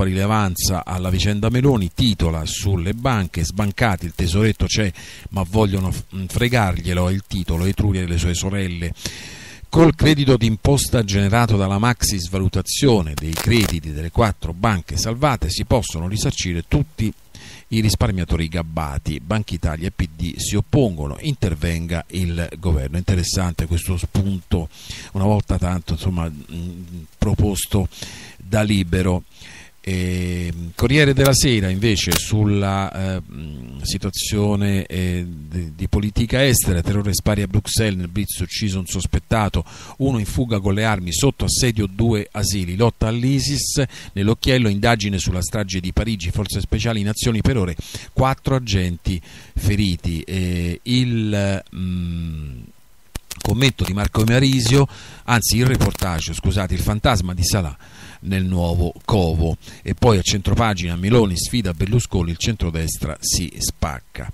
troppa rilevanza alla vicenda Meloni, titola sulle banche, sbancati, il tesoretto c'è ma vogliono fregarglielo, è il titolo, Etruria e le sue sorelle. Col credito d'imposta generato dalla maxi svalutazione dei crediti delle 4 banche salvate si possono risarcire tutti i risparmiatori gabbati. Banca Italia e PD si oppongono, intervenga il governo. Interessante questo spunto, una volta tanto proposto da Libero. Corriere della Sera invece sulla situazione di politica estera, terrore spari a Bruxelles, nel blitz ucciso un sospettato, uno in fuga con le armi, sotto assedio 2 asili, lotta all'ISIS, nell'occhiello indagine sulla strage di Parigi, forze speciali in azioni per ore, 4 agenti feriti. Il commento di Marco Marisio, anzi il reportage, scusate, il fantasma di Salah nel nuovo covo. E poi a centropagina Meloni sfida Berlusconi, il centrodestra si spacca.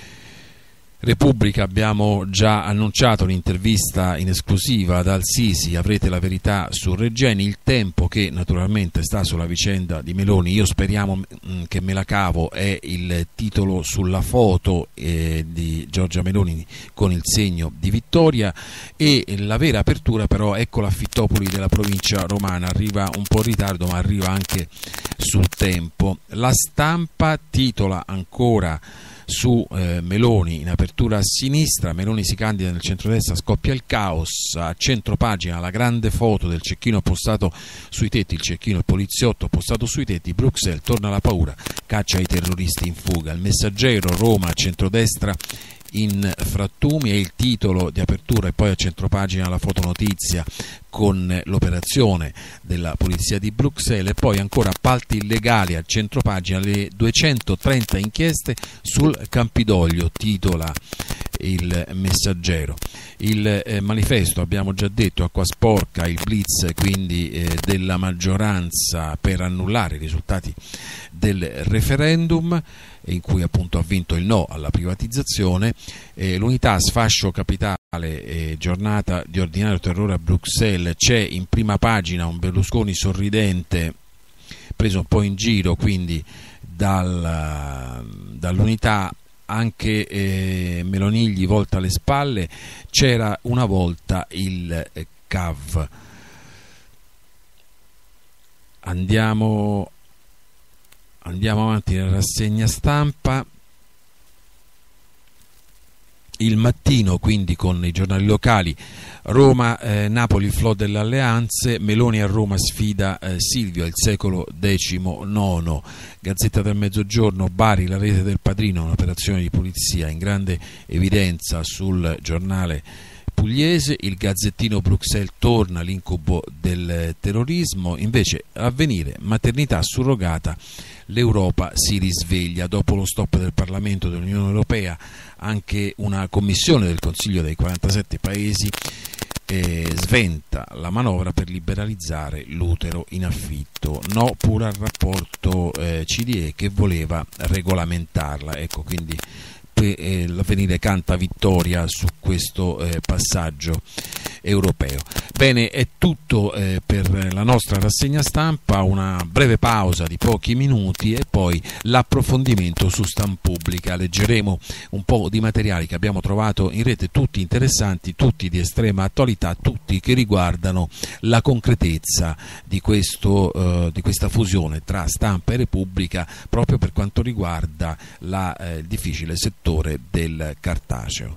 Repubblica, abbiamo già annunciato l'intervista in esclusiva ad Al-Sisi, avrete la verità su Regeni. Il Tempo, che naturalmente sta sulla vicenda di Meloni, io speriamo che me la cavo, è il titolo sulla foto di Giorgia Meloni con il segno di vittoria, e la vera apertura però ecco l'Affittopoli della provincia romana, arriva un po' in ritardo ma arriva anche sul Tempo. La Stampa titola ancora su Meloni in apertura a sinistra, Meloni si candida nel centrodestra, scoppia il caos. A centropagina la grande foto del cecchino postato sui tetti, il cecchino, il poliziotto postato sui tetti, Bruxelles torna la paura, caccia i terroristi in fuga. Il Messaggero, Roma, centrodestra in frattumi è il titolo di apertura, e poi a centropagina la fotonotizia con l'operazione della polizia di Bruxelles, e poi ancora appalti illegali a centropagina, le 230 inchieste sul Campidoglio, titola il Messaggero. Il Manifesto, abbiamo già detto, acqua sporca, il blitz quindi della maggioranza per annullare i risultati del referendum, in cui appunto ha vinto il no alla privatizzazione. L'Unità, sfascio capitale, giornata di ordinario terrore a Bruxelles, c'è in prima pagina un Berlusconi sorridente preso un po' in giro quindi dall'Unità, anche Melonigli volta le spalle, c'era una volta il CAV. Andiamo avanti nella rassegna stampa. Il Mattino quindi con i giornali locali, Roma, Napoli, flow delle alleanze, Meloni a Roma sfida Silvio, il secolo XIX. Gazzetta del Mezzogiorno, Bari, la rete del padrino, un'operazione di polizia in grande evidenza sul giornale pugliese. Il Gazzettino, Bruxelles torna l'incubo del terrorismo. Invece Avvenire, maternità surrogata, l'Europa si risveglia. Dopo lo stop del Parlamento dell'Unione Europea, anche una commissione del Consiglio dei 47 paesi sventa la manovra per liberalizzare l'utero in affitto. No pure al rapporto CDE che voleva regolamentarla. Ecco, quindi l'Avvenire canta vittoria su questo passaggio europeo. Bene, è tutto per la nostra rassegna stampa, una breve pausa di pochi minuti e poi l'approfondimento su Stampubblica. Leggeremo un po' di materiali che abbiamo trovato in rete, tutti interessanti, tutti di estrema attualità, tutti che riguardano la concretezza di questa fusione tra Stampa e Repubblica, proprio per quanto riguarda il difficile settore del cartaceo.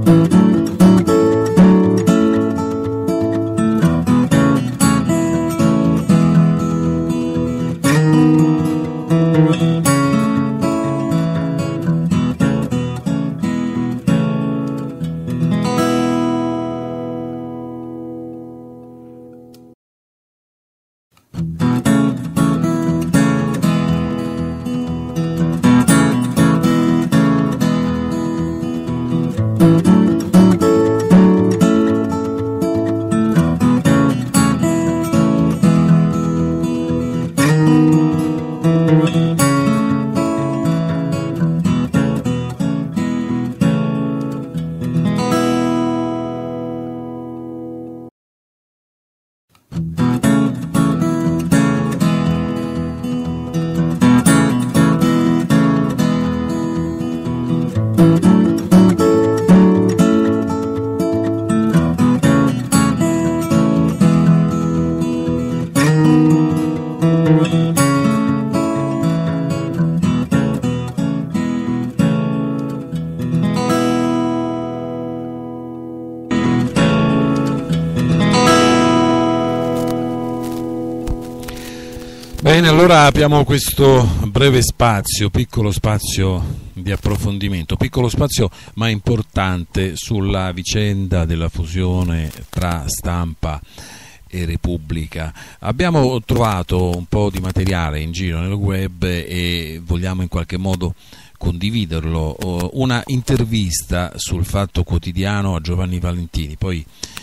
Bene, allora apriamo questo breve spazio, piccolo spazio di approfondimento, piccolo spazio ma importante sulla vicenda della fusione tra Stampa e Repubblica. Abbiamo trovato un po' di materiale in giro nel web e vogliamo in qualche modo condividerlo. Una intervista sul Fatto Quotidiano a Giovanni Valentini, poi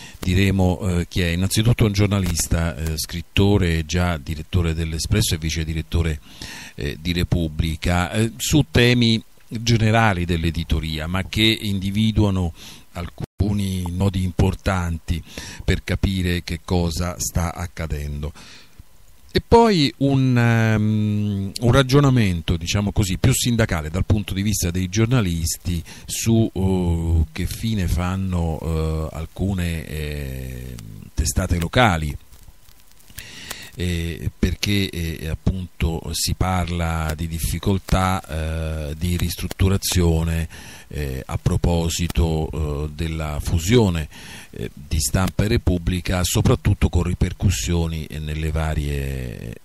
diremo chi è. Innanzitutto un giornalista, scrittore, già direttore dell'Espresso e vice direttore di Repubblica, su temi generali dell'editoria, ma che individuano alcuni nodi importanti per capire che cosa sta accadendo. E poi un ragionamento, diciamo così, più sindacale dal punto di vista dei giornalisti su che fine fanno alcune testate locali, perché appunto si parla di difficoltà di ristrutturazione a proposito della fusione di Stampa e Repubblica, soprattutto con ripercussioni nelle varie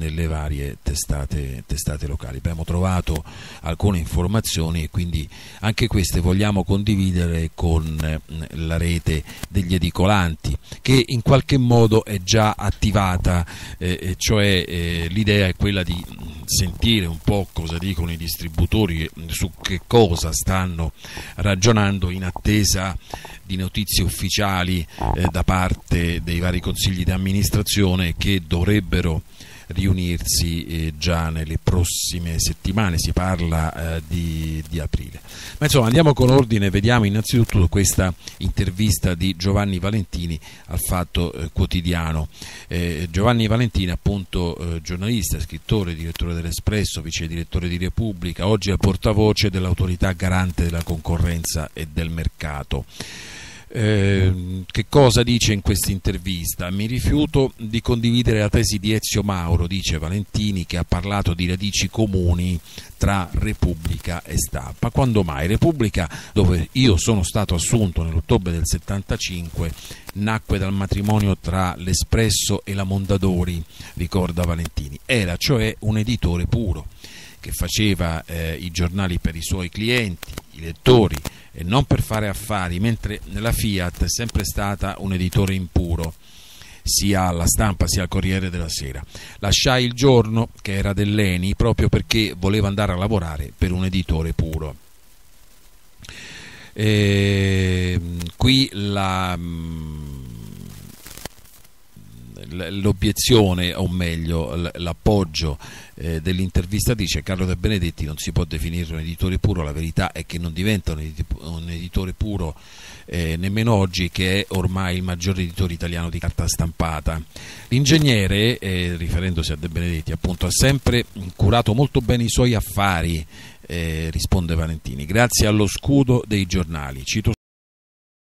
testate locali. Abbiamo trovato alcune informazioni e quindi anche queste vogliamo condividere con la rete degli edicolanti, che in qualche modo è già attivata, cioè l'idea è quella di sentire un po' cosa dicono i distributori, su che cosa stanno ragionando in attesa di notizie ufficiali da parte dei vari consigli di amministrazione che dovrebbero riunirsi già nelle prossime settimane. Si parla di aprile. Ma insomma, andiamo con ordine, vediamo innanzitutto questa intervista di Giovanni Valentini al Fatto Quotidiano. Giovanni Valentini, appunto, giornalista, scrittore, direttore dell'Espresso, vice direttore di Repubblica, oggi è il portavoce dell'autorità garante della concorrenza e del mercato. Che cosa dice in questa intervista? Mi rifiuto di condividere la tesi di Ezio Mauro, dice Valentini, che ha parlato di radici comuni tra Repubblica e Stampa. Quando mai? Repubblica, dove io sono stato assunto nell'ottobre del 75, nacque dal matrimonio tra l'Espresso e la Mondadori, ricorda Valentini. Era cioè un editore puro che faceva i giornali per i suoi clienti, i lettori, e non per fare affari, mentre la Fiat è sempre stata un editore impuro, sia alla Stampa sia al Corriere della Sera. Lasciai Il Giorno, che era dell'ENI, proprio perché voleva andare a lavorare per un editore puro. Qui l'obiezione, o meglio l'appoggio dell'intervista dice: Carlo De Benedetti non si può definire un editore puro, la verità è che non diventa un editore puro nemmeno oggi, che è ormai il maggior editore italiano di carta stampata. L'ingegnere, riferendosi a De Benedetti, appunto, ha sempre curato molto bene i suoi affari, risponde Valentini, grazie allo scudo dei giornali. Cito